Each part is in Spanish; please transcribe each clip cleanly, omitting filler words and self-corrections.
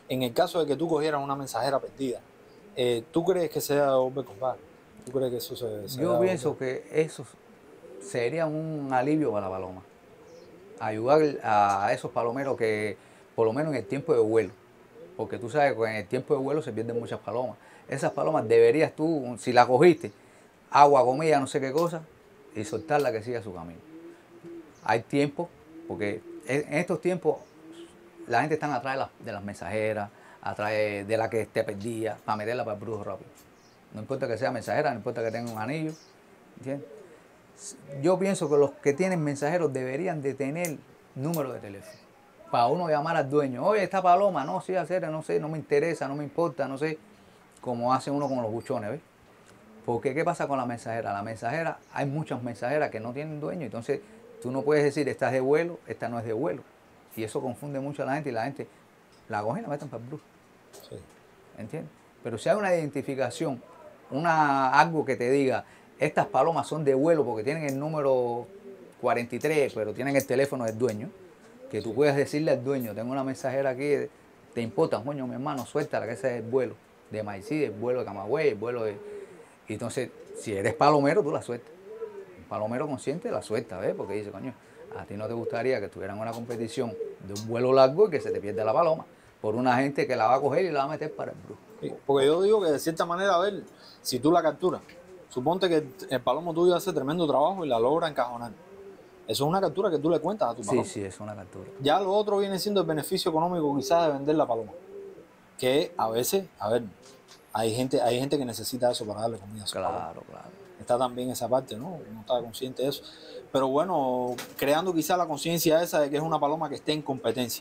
En el caso de que tú cogieras una mensajera perdida, ¿tú crees que sea devolver, compadre? ¿Tú crees que eso se Yo debe pienso que eso sería un alivio para la paloma. Ayudar a esos palomeros que, por lo menos en el tiempo de vuelo, porque tú sabes que en el tiempo de vuelo se pierden muchas palomas. Esas palomas deberías tú, si la cogiste, agua, comida, no sé qué cosa, y soltarla que siga su camino. Hay tiempo, porque en estos tiempos la gente está atrás de las mensajeras, atrás de la que esté perdida, para meterla para el brujo rápido. No importa que sea mensajera, no importa que tenga un anillo, ¿entiendes? Yo pienso que los que tienen mensajeros deberían de tener número de teléfono. Para uno llamar al dueño, oye, esta paloma, no, sí, hacer, no sé, no me interesa, no me importa, no sé, como hace uno con los buchones, ¿ves? Porque ¿qué pasa con la mensajera? La mensajera, hay muchas mensajeras que no tienen dueño, entonces tú no puedes decir, esta es de vuelo, esta no es de vuelo. Y eso confunde mucho a la gente y la gente la coge y la meten para el brujo. Sí. ¿Entiendes? Pero si hay una identificación, algo que te diga, estas palomas son de vuelo porque tienen el número 43, pero tienen el teléfono del dueño, que tú Sí. puedes decirle al dueño, tengo una mensajera aquí, te importa, coño, mi hermano, suéltala, que ese es el vuelo de Maicí, el vuelo de Camagüey, el vuelo de... Y entonces, si eres palomero, tú la sueltas. Un palomero consciente la suelta, ¿ves? Porque dice, coño, a ti no te gustaría que estuvieran en una competición de un vuelo largo y que se te pierda la paloma por una gente que la va a coger y la va a meter para el brujo. Sí, porque yo digo que de cierta manera, a ver, si tú la capturas, suponte que el palomo tuyo hace tremendo trabajo y la logra encajonar. Eso es una captura que tú le cuentas a tu Sí, palomo. sí, es una captura. Ya lo otro viene siendo el beneficio económico quizás de vender la paloma. Que a veces, a ver, hay gente que necesita eso para darle comida a su paloma. Claro, claro. Está también esa parte, ¿no? Uno está consciente de eso. Pero bueno, creando quizás la conciencia esa de que es una paloma que esté en competencia.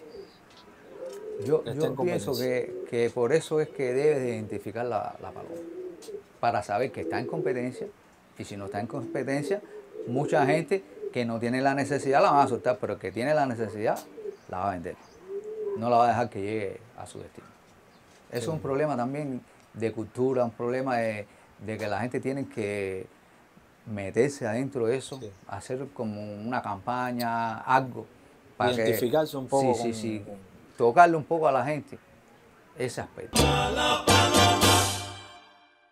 Que esté en Yo pienso competencia. que por eso es que debes de identificar la paloma. Para saber que está en competencia. Y si no está en competencia, mucha gente que no tiene la necesidad la va a soltar, pero el que tiene la necesidad la va a vender. No la va a dejar que llegue a su destino. Eso es un Sí, problema también de cultura, un problema de que la gente tiene que meterse adentro de eso, sí. hacer como una campaña, algo, para que, Identificarse un sí, poco sí, sí, con tocarle un poco a la gente ese aspecto.